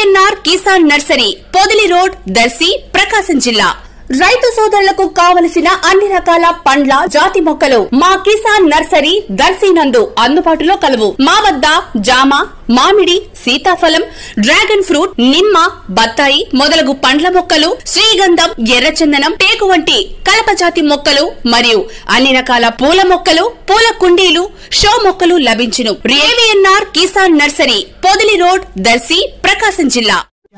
ఏవీఎన్ఆర్ Kisan nursery Podili road Darshi Prakasam జిల్లా రైతు సోదరులకు కావలసిన అన్ని రకాల పండ్ల జాతి మొక్కలు మా కిసాన్ నర్సరీ దర్శి నందు అందుబాటులో కలవు। మా వద్ద జామ, మామిడి, సీతాఫలం, డ్రాగన్ ఫ్రూట్, నిమ్మ, బత్తాయి మొదలగు పండ్ల మొక్కలు, శ్రీగంధం, ఎర్రచందనం, టేకు వంటి కలప జాతి మొక్కలు మరియు అన్ని రకాల పూల మొక్కలు, పూల కుండీలు, షో మొక్కలు లభించును। AVNR Kisan nursery Podili road Darshi Prakasam జిల్లా।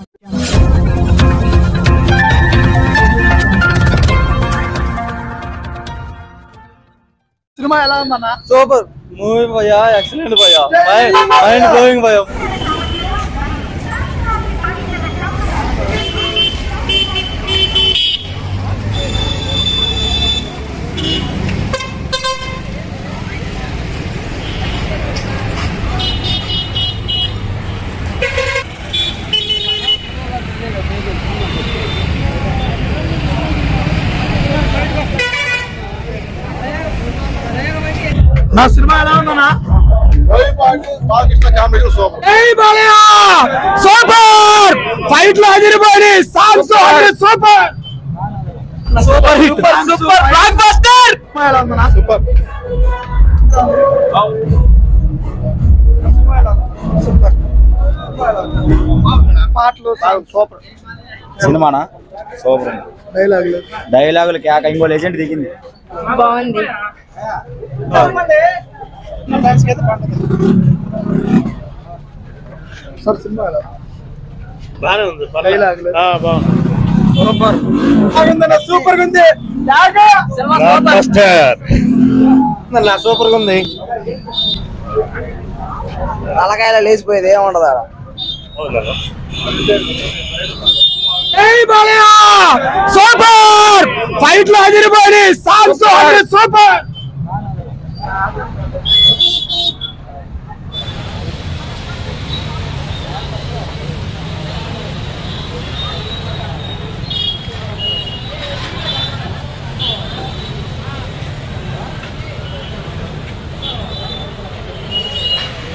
సినిమా ఎలా ఉందన్న? సూపర్ మూవీ భయ్యా, ఎక్సలెంట్ భయ్యా, మైండ్ బ్లోయింగ్ భయ్యా। నా సినిమా ఎలా ఉందన్నా? సూపర్ ఫైట్ లో అదిరిపోయి super super super super blockbuster ఎలా ఉందన్నా? సూపర్ పాటలు సూపర్ సినిమానా సూపర్, డైలాగులు కేక, ఇంకో లెజెండ్ దిగింది, బాగుంది। సూపర్ ఉంది, సూపర్ ఉంది, తలకాయలా లేచిపోయేది ఏముండదు ఆడ। సూపర్ ఫైట్ లో అదిరిపోయి సూపర్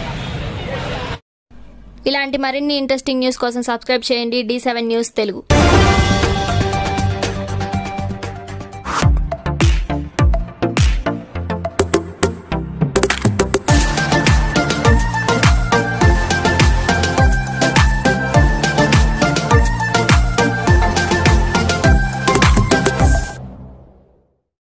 ఇలాంటి మరిన్ని ఇంట్రెస్టింగ్ న్యూస్ కోసం సబ్స్క్రైబ్ చేయండి D7 న్యూస్ తెలుగు।